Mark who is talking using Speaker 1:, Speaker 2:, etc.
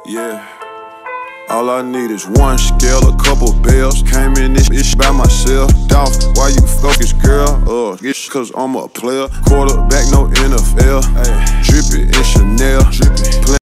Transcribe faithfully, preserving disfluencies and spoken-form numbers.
Speaker 1: Yeah. All I need is one scale, a couple bells. Came in this bitch by myself. Dolph, why you focus, girl? Uh, it's cause I'm a player. Quarterback, no N F L. Ay, drippy in Chanel. Drippy.